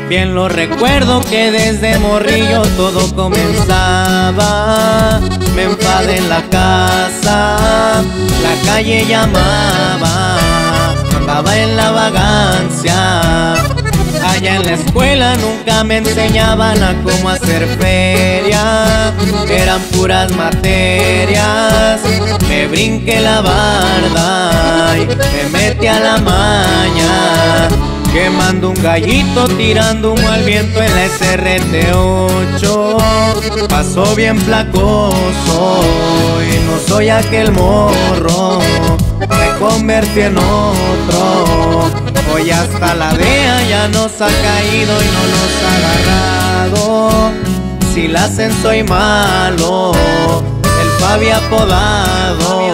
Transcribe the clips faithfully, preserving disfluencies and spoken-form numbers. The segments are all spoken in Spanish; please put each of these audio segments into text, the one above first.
Bien lo recuerdo que desde morrillo todo comenzaba. Me enfadé en la casa, la calle llamaba, andaba en la vagancia. Allá en la escuela nunca me enseñaban a cómo hacer feria, eran puras materias. Me brinqué la barda y me metí a la maña, quemando un gallito, tirando humo al viento en la S R T ocho. Pasó bien placoso y no soy aquel morro, me convertí en otro. Hoy hasta la D E A ya nos ha caído y no nos ha agarrado. Si la hacen soy malo, el Fabi apodado.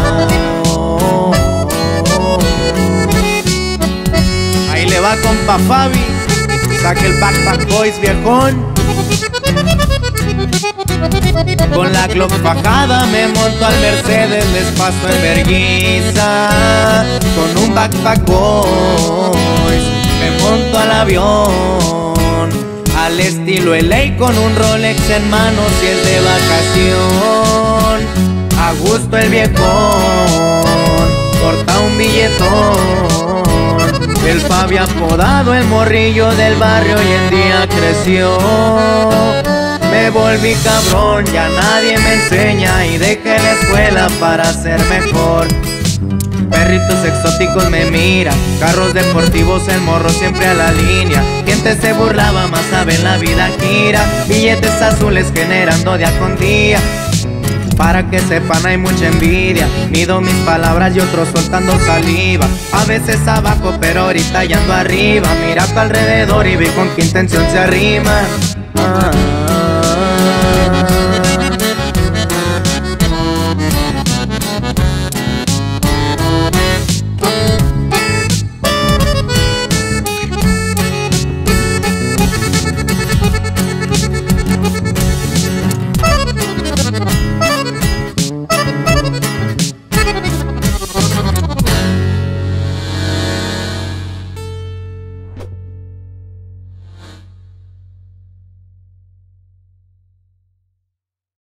Ahí le va compa Fabi, saque el Backpack Boys viejón. Con la Glock fajada me monto al Mercedes, les paso en vergüenza. Con un Backpack Boys me monto al avión, al estilo L A con un Rolex en mano si es de vacación. A gusto el viejón, corta un billetón. El Fabi apodado, el morrillo del barrio, hoy en día creció. Me volví cabrón, ya nadie me enseña y dejé la escuela para ser mejor. Perritos exóticos me miran, carros deportivos, el morro siempre a la línea. Gente se burlaba, más saben la vida gira. Billetes azules generando día con día. Para que sepan hay mucha envidia, mido mis palabras y otros soltando saliva. A veces abajo pero ahorita ya ando arriba. Mira a tu alrededor y ve con qué intención se arrima. ah.